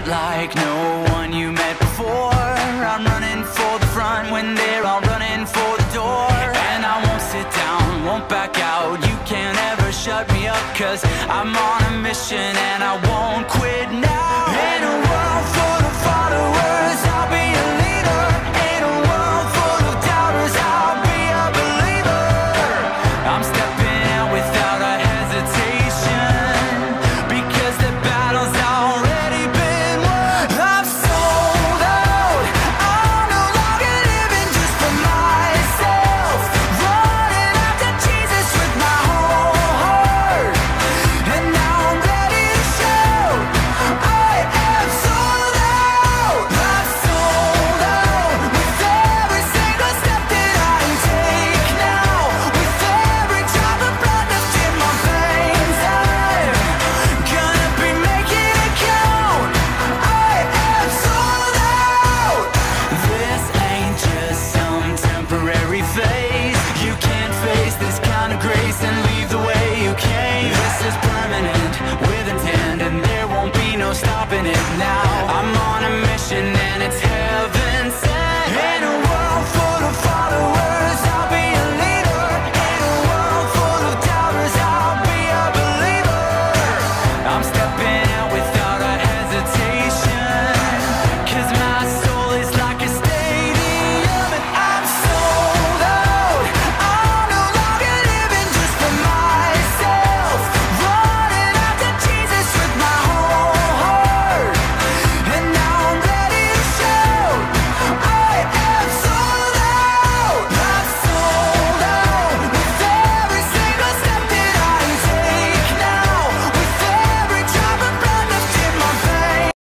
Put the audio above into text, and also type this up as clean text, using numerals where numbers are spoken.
like no one you met before. I'm running for the front when they're all running for the door. And I won't sit down, won't back out. You can't ever shut me up, 'cause I'm on a mission and I won't quit now. In a world full of followers, I'll be a leader. In a world full of doubters, I'll be a believer. I'm stepping out without a hesitation, because the battle's already been won. I'm sold out, I'm no longer living just for myself. Running after Jesus with my whole heart. And now I'm ready to shout, I am sold out. I'm sold out, with every single step that I take now. With every drop of blood that's in my veins, I'm gonna be making it count. I am sold out. This ain't just some temporary phase. You can't face this kind of grace and leave the way you came. This is permanent, with intent, and there won't be no stopping it now. I'm on a